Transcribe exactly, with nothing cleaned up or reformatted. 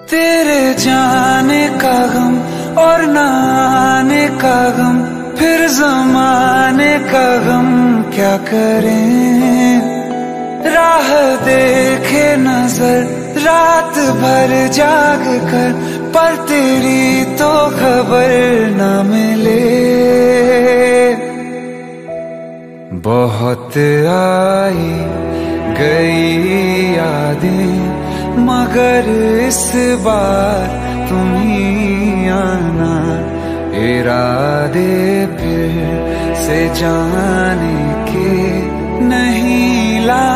तेरे जाने का गम और न आने का गम, फिर जमाने का गम क्या करें। राह देखे नजर रात भर जाग कर, पर तेरी तो खबर न मिले। बहुत आई गई यादें, मगर इस बार तुम ही आना। इरादे फिर से जाने के नहीं ला